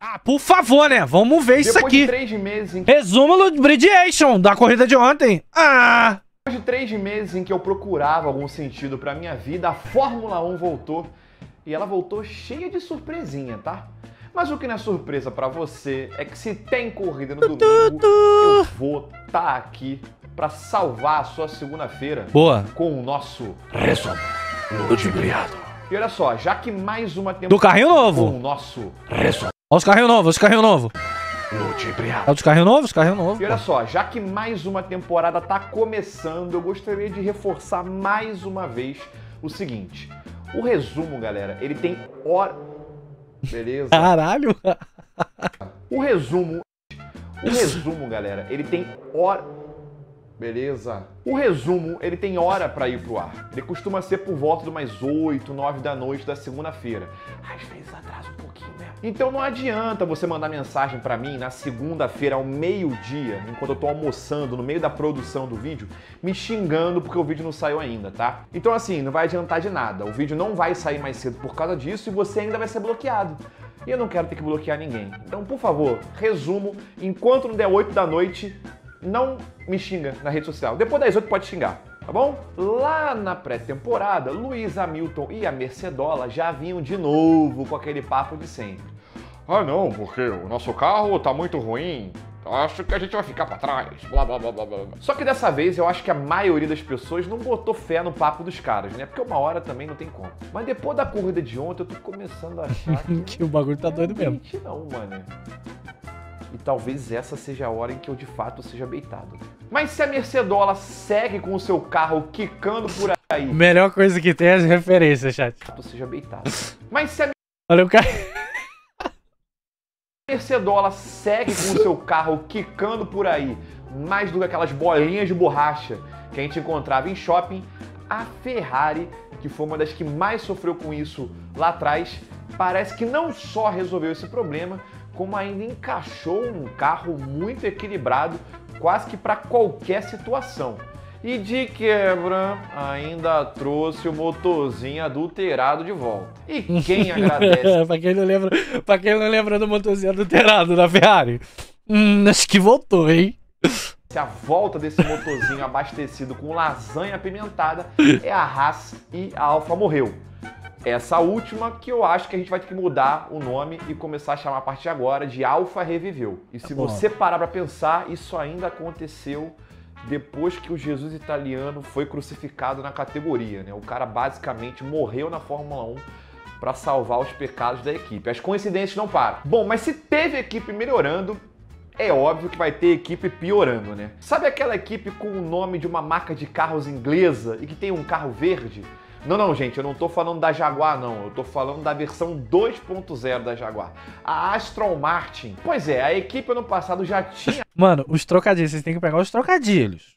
Ah, por favor, né? Vamos ver isso aqui. Depois de 3 meses em Resumo do Lubrication da corrida de ontem. Ah! Depois de 3 meses em que eu procurava algum sentido pra minha vida, a Fórmula 1 voltou. E ela voltou cheia de surpresinha, tá? Mas o que não é surpresa pra você é que se tem corrida no domingo, eu vou estar aqui pra salvar a sua segunda-feira. Boa. Com o nosso resumo ludibriado. E olha só, já que mais uma temporada... Do carrinho novo. Com o nosso resumo Olha os carrinhos novos, os carrinhos novos. ludibriado. Olha os carrinhos novos, os carrinhos novos. E olha só, já que mais uma temporada tá começando, eu gostaria de reforçar mais uma vez o seguinte. O resumo, galera, ele tem hora... Beleza? Caralho. O resumo, galera, ele tem hora... Beleza? O resumo, ele tem hora pra ir pro ar. Ele costuma ser por volta de umas 8, 9 da noite da segunda-feira. Às vezes atrasa um pouquinho, né? Então não adianta você mandar mensagem pra mim na segunda-feira ao meio-dia, enquanto eu tô almoçando, no meio da produção do vídeo, me xingando porque o vídeo não saiu ainda, tá? Então assim, não vai adiantar de nada. O vídeo não vai sair mais cedo por causa disso e você ainda vai ser bloqueado. E eu não quero ter que bloquear ninguém. Então, por favor, resumo, enquanto não der 8 da noite... não me xinga na rede social. Depois das 8 pode xingar, tá bom? Lá na pré-temporada, Lewis Hamilton e a Mercedola já vinham de novo com aquele papo de sempre. Ah não, porque o nosso carro tá muito ruim, acho que a gente vai ficar pra trás, blá blá blá blá blá. Só que dessa vez eu acho que a maioria das pessoas não botou fé no papo dos caras, né? Porque uma hora também não tem como. Mas depois da corrida de ontem eu tô começando a achar que o bagulho tá doido mesmo. Não, mano. E talvez essa seja a hora em que eu de fato seja beitado. Mas se a Mercedola segue com o seu carro quicando por aí... Melhor coisa que tem é as referências, chat. Seja beitado. Mas se a Olha o cara... Mercedola segue com o seu carro quicando por aí, mais do que aquelas bolinhas de borracha que a gente encontrava em shopping, a Ferrari, que foi uma das que mais sofreu com isso lá atrás, parece que não só resolveu esse problema, como ainda encaixou um carro muito equilibrado, quase que para qualquer situação. E de quebra, ainda trouxe o motorzinho adulterado de volta. E quem agradece? pra quem não lembra do motorzinho adulterado da Ferrari, acho que voltou, hein? A volta desse motorzinho abastecido com lasanha apimentada é a Haas e a Alfa Romeo. Essa última que eu acho que a gente vai ter que mudar o nome e começar a chamar a partir de agora de Alfa Reviveu. E se você parar pra pensar, isso ainda aconteceu depois que o Jesus italiano foi crucificado na categoria, né? O cara basicamente morreu na Fórmula 1 para salvar os pecados da equipe. As coincidências não param. Bom, mas se teve equipe melhorando, é óbvio que vai ter equipe piorando, né? Sabe aquela equipe com o nome de uma marca de carros inglesa e que tem um carro verde? Não, gente, eu não tô falando da Jaguar, não. Eu tô falando da versão 2.0 da Jaguar. A Aston Martin. Pois é, a equipe ano passado já tinha... Mano, os trocadilhos, vocês têm que pegar os trocadilhos.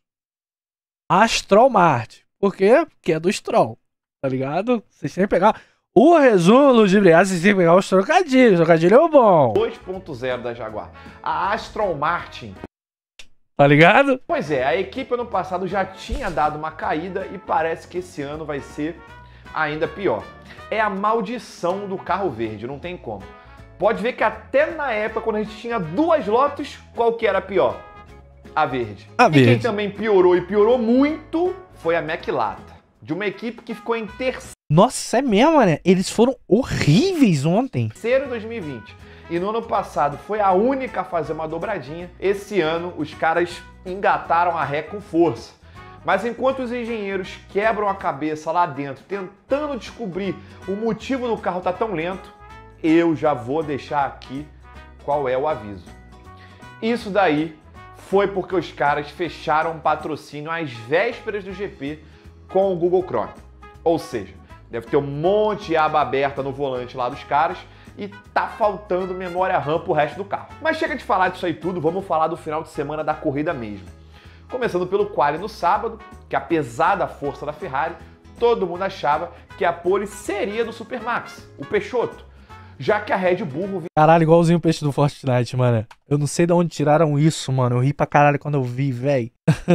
Aston Martin. Por quê? Porque é do Stroll, tá ligado? Vocês têm que pegar... O resumo ludibriado, vocês têm que pegar os trocadilhos. O trocadilho é o bom. 2.0 da Jaguar. A Aston Martin... Tá ligado? Pois é, a equipe ano passado já tinha dado uma caída e parece que esse ano vai ser ainda pior. É a maldição do carro verde, não tem como. Pode ver que até na época, quando a gente tinha duas Lotus, qual que era pior? A verde. A verde. E quem também piorou e piorou muito foi a McLaren, de uma equipe que ficou em terceiro. Nossa, é mesmo, né? Eles foram horríveis ontem. Em 2020. E no ano passado foi a única a fazer uma dobradinha. Esse ano os caras engataram a ré com força. Mas enquanto os engenheiros quebram a cabeça lá dentro, tentando descobrir o motivo do carro estar tão lento, eu já vou deixar aqui qual é o aviso. Isso daí foi porque os caras fecharam um patrocínio às vésperas do GP com o Google Chrome. Ou seja, deve ter um monte de aba aberta no volante lá dos caras e tá faltando memória RAM pro resto do carro. Mas chega de falar disso aí tudo, vamos falar do final de semana da corrida mesmo. Começando pelo quali no sábado, que apesar da força da Ferrari, todo mundo achava que a pole seria do Supermax, o Peixoto, já que a Red Bull... Caralho, igualzinho o peixe do Fortnite, mano. Eu não sei de onde tiraram isso, mano. Eu ri pra caralho quando eu vi, véi.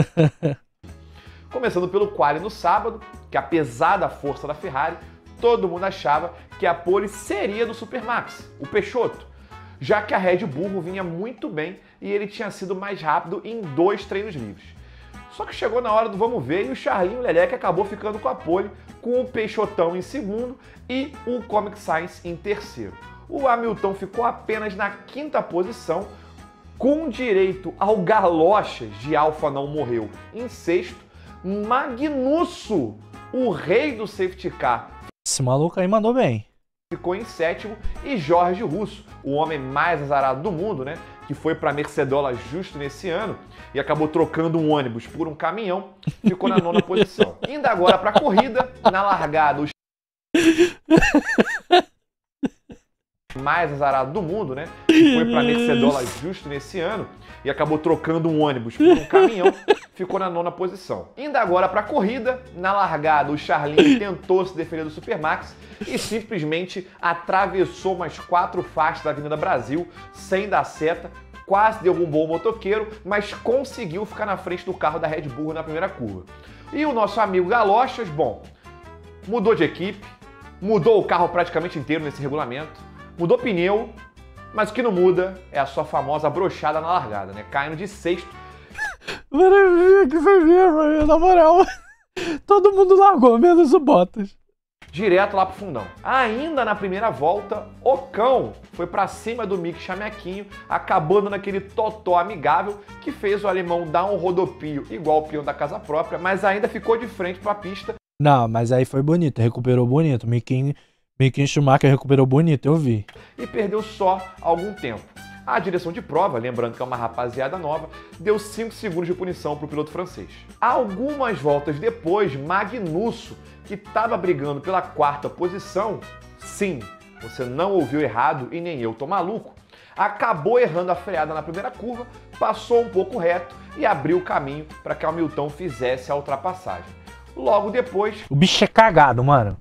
Começando pelo quali no sábado, que apesar da força da Ferrari, todo mundo achava que a pole seria do Supermax, o Peixoto, já que a Red Bull vinha muito bem e ele tinha sido mais rápido em 2 treinos livres. Só que chegou na hora do vamos ver e o Charlinho Leclerc acabou ficando com a pole, com o Peixotão em segundo e o Comic Science em terceiro. O Hamilton ficou apenas na 5ª posição, com direito ao Galochas de Alfa Não Morreu em sexto, Magnusso, o rei do safety car, esse maluco aí mandou bem, ficou em sétimo, e Jorge Russo, o homem mais azarado do mundo, né, que foi para Mercedola justo nesse ano e acabou trocando um ônibus por um caminhão, ficou na 9ª posição. Indo agora para a corrida, na largada, o mais azarado do mundo, né, que foi para Mercedola justo nesse ano e acabou trocando um ônibus por um caminhão, ficou na 9ª posição. Indo agora para a corrida, na largada o Charlinho tentou se defender do Supermax e simplesmente atravessou umas 4 faixas da Avenida Brasil sem dar seta, quase derrubou o motoqueiro, mas conseguiu ficar na frente do carro da Red Bull na primeira curva. E o nosso amigo Galochas, bom, mudou de equipe, mudou o carro praticamente inteiro nesse regulamento, mudou pneu, mas o que não muda é a sua famosa brochada na largada, né? Caindo de sexto. Maravilha, que foi mesmo, na moral. Todo mundo largou, menos o Bottas. Direto lá pro fundão. Ainda na primeira volta, Ocão foi pra cima do Mick Chamequinho, acabando naquele totó amigável que fez o alemão dar um rodopio igual o peão da casa própria, mas ainda ficou de frente pra pista. Não, mas aí foi bonito, recuperou bonito. Mick Schumacher recuperou bonito, eu vi. E perdeu só algum tempo. A direção de prova, lembrando que é uma rapaziada nova, deu 5 segundos de punição para o piloto francês. Algumas voltas depois, Magnusso, que estava brigando pela 4ª posição, sim, você não ouviu errado e nem eu tô maluco, acabou errando a freada na primeira curva, passou um pouco reto e abriu o caminho para que Hamilton fizesse a ultrapassagem. Logo depois... O bicho é cagado, mano.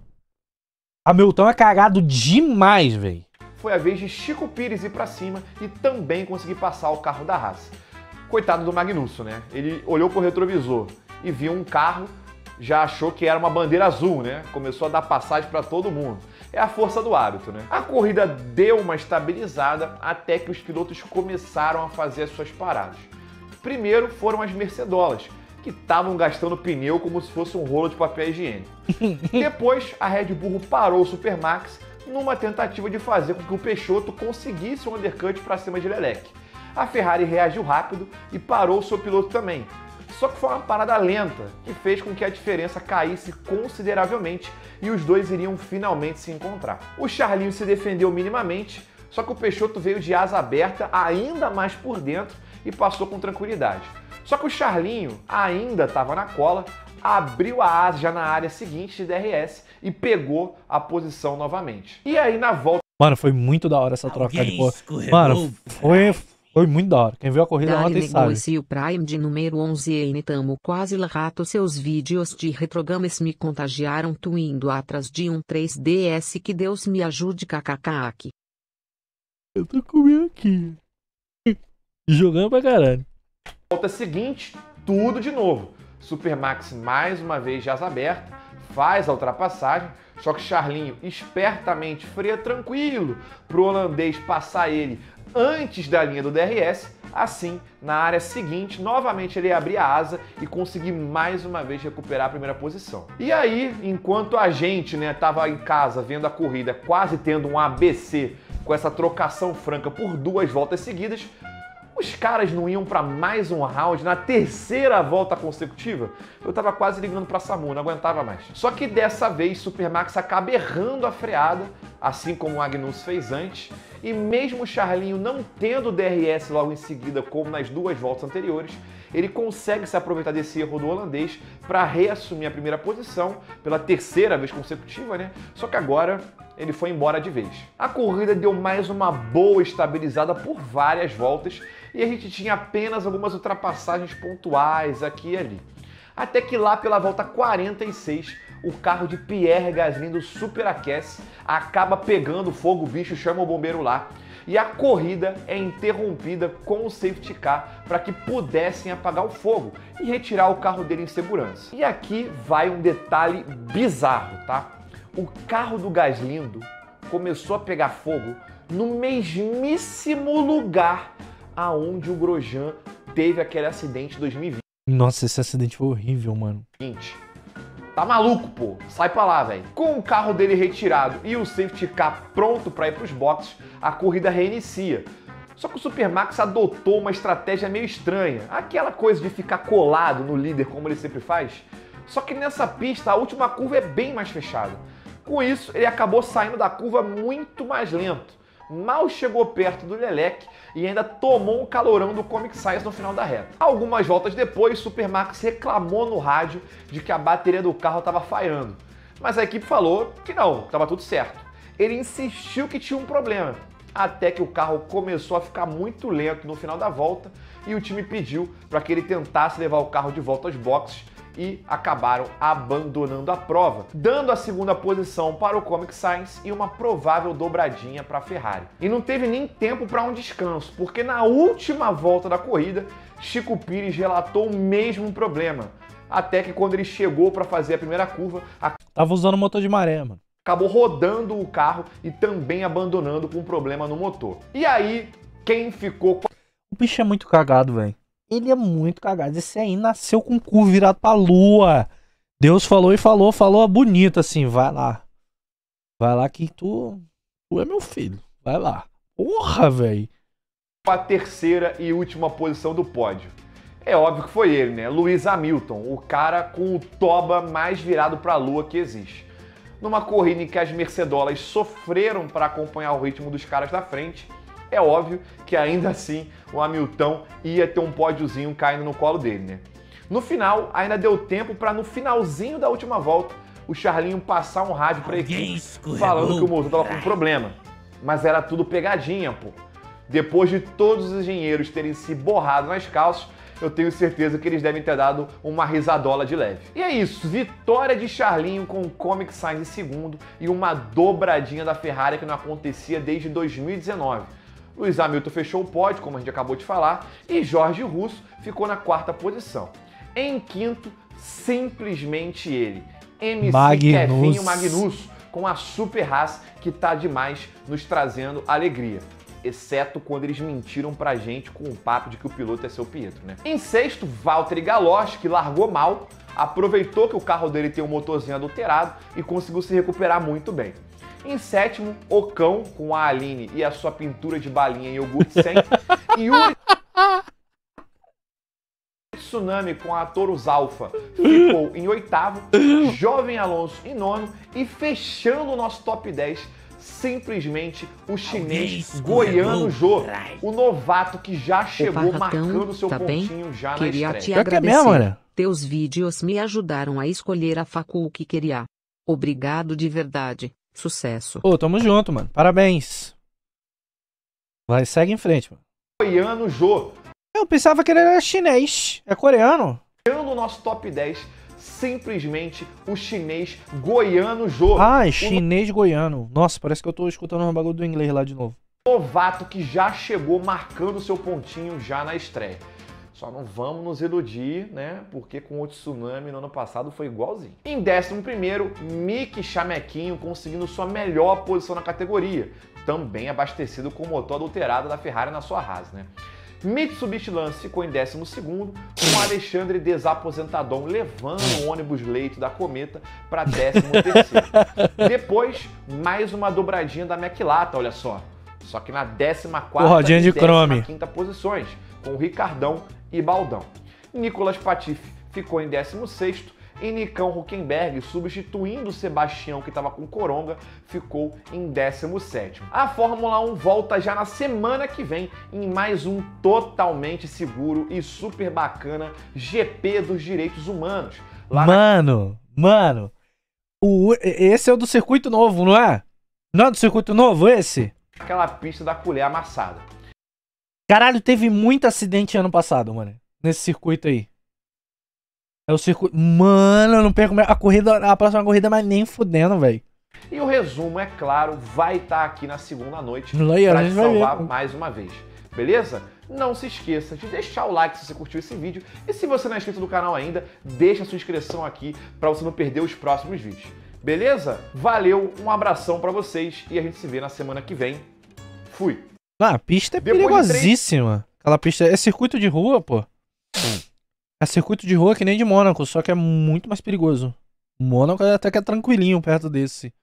Hamilton é cagado demais, velho. Foi a vez de Chico Pires ir pra cima e também conseguir passar o carro da Haas. Coitado do Magnusso, né? Ele olhou pro retrovisor e viu um carro, já achou que era uma bandeira azul, né? Começou a dar passagem para todo mundo. É a força do hábito, né? A corrida deu uma estabilizada até que os pilotos começaram a fazer as suas paradas. Primeiro foram as Mercedolas, que estavam gastando pneu como se fosse um rolo de papel higiênico. Depois, a Red Bull parou o Supermax numa tentativa de fazer com que o Peixoto conseguisse um undercut para cima de Leclerc. A Ferrari reagiu rápido e parou o seu piloto também. Só que foi uma parada lenta, que fez com que a diferença caísse consideravelmente e os dois iriam finalmente se encontrar. O Charlinho se defendeu minimamente, só que o Peixoto veio de asa aberta ainda mais por dentro e passou com tranquilidade. Só que o Charlinho ainda estava na cola, abriu a asa já na área seguinte de DRS e pegou a posição novamente. E aí na volta... Mano, foi muito da hora essa troca de porra. Mano, foi muito da hora. Quem viu a corrida ontem sabe. O Prime de número 11 e tamo quase lá rato. Seus vídeos de retrogames me contagiaram. Tu indo atrás de um 3DS, que Deus me ajude, kkk. Eu tô comendo aqui. Jogando pra caralho. Volta seguinte, tudo de novo. Supermax mais uma vez de asa aberta, faz a ultrapassagem, só que Charlinho espertamente freia tranquilo pro holandês passar ele antes da linha do DRS. Assim, na área seguinte, novamente ele abrir a asa e conseguir mais uma vez recuperar a primeira posição. E aí, enquanto a gente tava em casa vendo a corrida, quase tendo um ABC com essa trocação franca por 2 voltas seguidas, os caras não iam para mais um round na 3ª volta consecutiva? Eu tava quase ligando para Samu, não aguentava mais. Só que dessa vez Supermax acaba errando a freada, assim como o Magnusso fez antes, e mesmo o Charlinho não tendo DRS logo em seguida, como nas 2 voltas anteriores, ele consegue se aproveitar desse erro do holandês para reassumir a primeira posição pela 3ª vez consecutiva, né? Só que agora ele foi embora de vez. A corrida deu mais uma boa estabilizada por várias voltas e a gente tinha apenas algumas ultrapassagens pontuais aqui e ali. Até que lá pela volta 46, o carro de Pierre Gasly superaquece, acaba pegando fogo, o bicho chama o bombeiro lá, e a corrida é interrompida com o safety car para que pudessem apagar o fogo e retirar o carro dele em segurança. E aqui vai um detalhe bizarro, tá? O carro do Gasly começou a pegar fogo no mesmíssimo lugar aonde o Grosjean teve aquele acidente em 2020. Nossa, esse acidente foi horrível, mano. Tá maluco, pô? Sai pra lá, velho. Com o carro dele retirado e o safety car pronto pra ir pros boxes, a corrida reinicia. Só que o Supermax adotou uma estratégia meio estranha, aquela coisa de ficar colado no líder como ele sempre faz. Só que nessa pista a última curva é bem mais fechada. Com isso, ele acabou saindo da curva muito mais lento. Mal chegou perto do Leclerc e ainda tomou um calorão do Comic Sans no final da reta. Algumas voltas depois, Supermax reclamou no rádio de que a bateria do carro estava falhando. Mas a equipe falou que não, estava tudo certo. Ele insistiu que tinha um problema, até que o carro começou a ficar muito lento no final da volta e o time pediu para que ele tentasse levar o carro de volta aos boxes e acabaram abandonando a prova, dando a segunda posição para o Comic Sans e uma provável dobradinha para a Ferrari. E não teve nem tempo para um descanso, porque na última volta da corrida, Chico Pires relatou o mesmo problema, até que quando ele chegou para fazer a primeira curva, Tava usando motor de maré, mano. Acabou rodando o carro e também abandonando com um problema no motor. E aí, quem ficou com... O bicho é muito cagado, velho. Ele é muito cagado. Esse aí nasceu com o cu virado pra lua. Deus falou e falou bonito assim. Vai lá. Vai lá que tu é meu filho. Vai lá. Porra, velho. a terceira e última posição do pódio? É óbvio que foi ele, né? Lewis Hamilton, o cara com o toba mais virado pra lua que existe. Numa corrida em que as Mercedolas sofreram para acompanhar o ritmo dos caras da frente, é óbvio que ainda assim o Hamilton ia ter um pódiozinho caindo no colo dele, né? No final, ainda deu tempo para no finalzinho da última volta, o Charlinho passar um rádio para a equipe falando que o motor estava com problema. Mas era tudo pegadinha, pô. Depois de todos os engenheiros terem se borrado nas calças, eu tenho certeza que eles devem ter dado uma risadola de leve. E é isso, vitória de Charlinho com o Comic Sans em segundo e uma dobradinha da Ferrari que não acontecia desde 2019. Lewis Hamilton fechou o pódio, como a gente acabou de falar, e Jorge Russo ficou na quarta posição. Em quinto, simplesmente ele, MC Kevinho Magnussen, com a Super Haas que tá demais nos trazendo alegria. Exceto quando eles mentiram pra gente com o papo de que o piloto é seu Pietro, né? Em sexto, Valtteri Galossi, que largou mal, aproveitou que o carro dele tem um motorzinho adulterado e conseguiu se recuperar muito bem. Em sétimo, Ocon, com a Aline e a sua pintura de balinha em iogurte sem, e Yuri Tsunami com a Taurus Alpha ficou em oitavo, Jovem Alonso em nono e fechando o nosso top 10, simplesmente o chinês Goiano Zhou, o novato que já chegou marcando seu pontinho já na estreia. Queria te agradecer. Teus vídeos me ajudaram a escolher a facul que queria. Obrigado de verdade. Sucesso. Pô, tamo junto, mano. Parabéns. Vai, segue em frente, mano. Goiano Zhou. Eu pensava que ele era chinês. É coreano. No nosso top 10, simplesmente o chinês Goiano Zhou. Ah, chinês goiano. Nossa, parece que eu tô escutando um bagulho do inglês lá de novo. Novato que já chegou marcando seu pontinho já na estreia. Só não vamos nos iludir, né? Porque com o Tsunami no ano passado foi igualzinho. Em 11º, Mick Chamequinho conseguindo sua melhor posição na categoria. Também abastecido com o motor adulterado da Ferrari na sua Haas, né? Mitsubishi Lance ficou em 12º, com Alexandre Desaposentadon levando o ônibus leito da Cometa para 13º. Depois, mais uma dobradinha da McLaren, olha só. Só que na 14ª e 15ª posições, com o Ricardão e Baldão. Nicolas Patife ficou em 16º e Nicão Huckenberg, substituindo o Sebastião, que estava com Coronga, ficou em 17º. A Fórmula 1 volta já na semana que vem em mais um totalmente seguro e super bacana GP dos Direitos Humanos. Mano, esse é o do circuito novo, não é? Não é do circuito novo esse? Aquela pista da colher amassada. Caralho, teve muito acidente ano passado, mano. Nesse circuito aí. É o circuito... Mano, eu não perco a próxima corrida, mas nem fudendo, velho. E o resumo, é claro, vai estar aqui na segunda noite pra te salvar mais uma vez. Beleza? Não se esqueça de deixar o like se você curtiu esse vídeo. E se você não é inscrito no canal ainda, deixa a sua inscrição aqui para você não perder os próximos vídeos. Beleza? Valeu, um abração para vocês e a gente se vê na semana que vem. fui. Não, a pista é Depois de perigosíssima. Aquela pista é circuito de rua, pô. É circuito de rua que nem de Mônaco, só que é muito mais perigoso. Mônaco até que é tranquilinho perto desse.